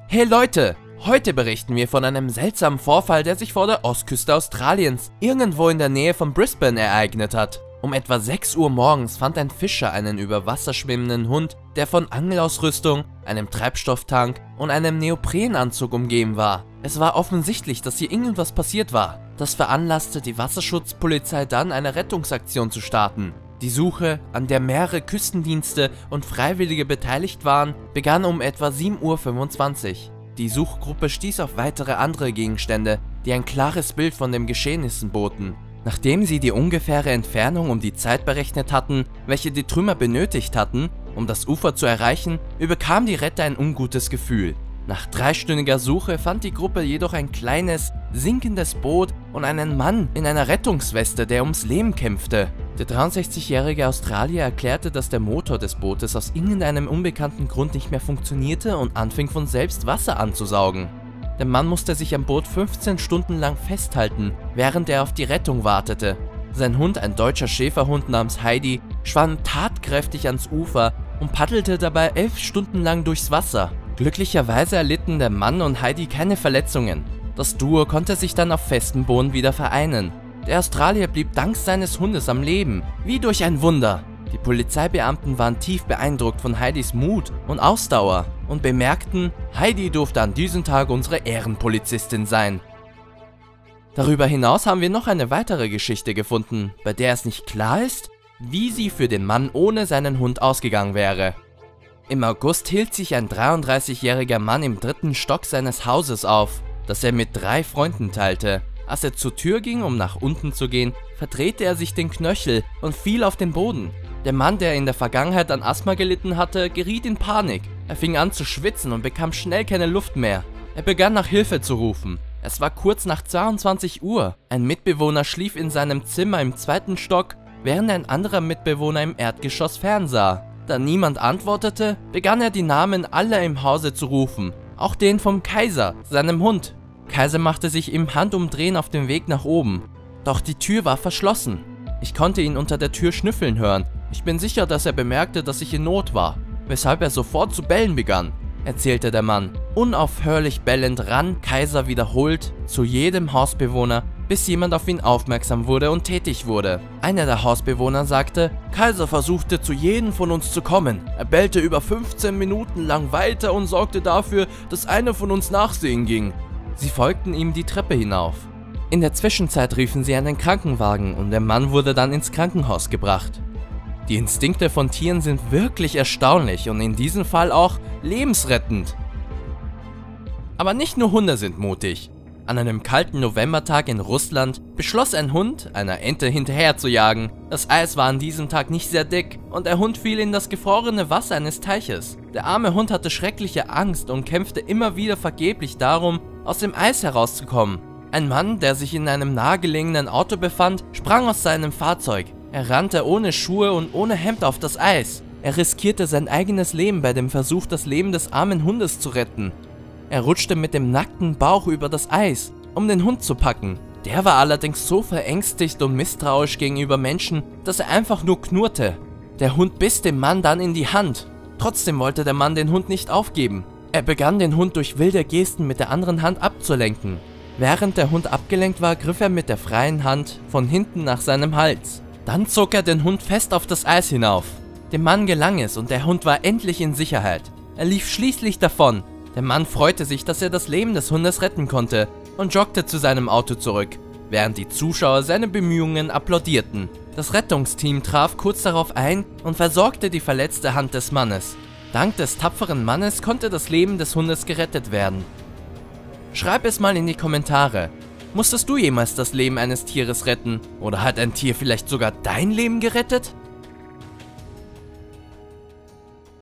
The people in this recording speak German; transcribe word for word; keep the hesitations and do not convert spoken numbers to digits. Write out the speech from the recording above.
Hey Leute, heute berichten wir von einem seltsamen Vorfall, der sich vor der Ostküste Australiens, irgendwo in der Nähe von Brisbane, ereignet hat. Um etwa sechs Uhr morgens fand ein Fischer einen über Wasser schwimmenden Hund, der von Angelausrüstung, einem Treibstofftank und einem Neoprenanzug umgeben war. Es war offensichtlich, dass hier irgendwas passiert war. Das veranlasste die Wasserschutzpolizei dann, eine Rettungsaktion zu starten. Die Suche, an der mehrere Küstendienste und Freiwillige beteiligt waren, begann um etwa sieben Uhr fünfundzwanzig. Die Suchgruppe stieß auf weitere andere Gegenstände, die ein klares Bild von den Geschehnissen boten. Nachdem sie die ungefähre Entfernung um die Zeit berechnet hatten, welche die Trümmer benötigt hatten, um das Ufer zu erreichen, überkam die Retter ein ungutes Gefühl. Nach dreistündiger Suche fand die Gruppe jedoch ein kleines, sinkendes Boot und einen Mann in einer Rettungsweste, der ums Leben kämpfte. Der dreiundsechzigjährige Australier erklärte, dass der Motor des Bootes aus irgendeinem unbekannten Grund nicht mehr funktionierte und anfing von selbst Wasser anzusaugen. Der Mann musste sich am Boot fünfzehn Stunden lang festhalten, während er auf die Rettung wartete. Sein Hund, ein deutscher Schäferhund namens Heidi, schwamm tatkräftig ans Ufer und paddelte dabei elf Stunden lang durchs Wasser. Glücklicherweise erlitten der Mann und Heidi keine Verletzungen. Das Duo konnte sich dann auf festem Boden wieder vereinen. Der Australier blieb dank seines Hundes am Leben, wie durch ein Wunder. Die Polizeibeamten waren tief beeindruckt von Heidis Mut und Ausdauer und bemerkten, Heidi durfte an diesem Tag unsere Ehrenpolizistin sein. Darüber hinaus haben wir noch eine weitere Geschichte gefunden, bei der es nicht klar ist, wie sie für den Mann ohne seinen Hund ausgegangen wäre. Im August hielt sich ein dreiunddreißigjähriger Mann im dritten Stock seines Hauses auf, das er mit drei Freunden teilte. Als er zur Tür ging, um nach unten zu gehen, verdrehte er sich den Knöchel und fiel auf den Boden. Der Mann, der in der Vergangenheit an Asthma gelitten hatte, geriet in Panik. Er fing an zu schwitzen und bekam schnell keine Luft mehr. Er begann nach Hilfe zu rufen. Es war kurz nach zweiundzwanzig Uhr. Ein Mitbewohner schlief in seinem Zimmer im zweiten Stock, während ein anderer Mitbewohner im Erdgeschoss fernsah. Da niemand antwortete, begann er die Namen aller im Hause zu rufen, auch den vom Kaiser, seinem Hund. Kaiser machte sich im Handumdrehen auf den Weg nach oben, doch die Tür war verschlossen. Ich konnte ihn unter der Tür schnüffeln hören. Ich bin sicher, dass er bemerkte, dass ich in Not war, weshalb er sofort zu bellen begann, erzählte der Mann. Unaufhörlich bellend rann Kaiser wiederholt zu jedem Hausbewohner, bis jemand auf ihn aufmerksam wurde und tätig wurde. Einer der Hausbewohner sagte, Kaiser versuchte zu jedem von uns zu kommen. Er bellte über fünfzehn Minuten lang weiter und sorgte dafür, dass einer von uns nachsehen ging. Sie folgten ihm die Treppe hinauf. In der Zwischenzeit riefen sie einen Krankenwagen und der Mann wurde dann ins Krankenhaus gebracht. Die Instinkte von Tieren sind wirklich erstaunlich und in diesem Fall auch lebensrettend. Aber nicht nur Hunde sind mutig. An einem kalten Novembertag in Russland beschloss ein Hund, einer Ente hinterher zu jagen. Das Eis war an diesem Tag nicht sehr dick und der Hund fiel in das gefrorene Wasser eines Teiches. Der arme Hund hatte schreckliche Angst und kämpfte immer wieder vergeblich darum, aus dem Eis herauszukommen. Ein Mann, der sich in einem nahegelegenen Auto befand, sprang aus seinem Fahrzeug. Er rannte ohne Schuhe und ohne Hemd auf das Eis. Er riskierte sein eigenes Leben bei dem Versuch, das Leben des armen Hundes zu retten. Er rutschte mit dem nackten Bauch über das Eis, um den Hund zu packen. Der war allerdings so verängstigt und misstrauisch gegenüber Menschen, dass er einfach nur knurrte. Der Hund biss dem Mann dann in die Hand. Trotzdem wollte der Mann den Hund nicht aufgeben. Er begann den Hund durch wilde Gesten mit der anderen Hand abzulenken. Während der Hund abgelenkt war, griff er mit der freien Hand von hinten nach seinem Hals. Dann zog er den Hund fest auf das Eis hinauf. Dem Mann gelang es und der Hund war endlich in Sicherheit. Er lief schließlich davon. Der Mann freute sich, dass er das Leben des Hundes retten konnte und joggte zu seinem Auto zurück, während die Zuschauer seine Bemühungen applaudierten. Das Rettungsteam traf kurz darauf ein und versorgte die verletzte Hand des Mannes. Dank des tapferen Mannes konnte das Leben des Hundes gerettet werden. Schreib es mal in die Kommentare. Musstest du jemals das Leben eines Tieres retten? Oder hat ein Tier vielleicht sogar dein Leben gerettet?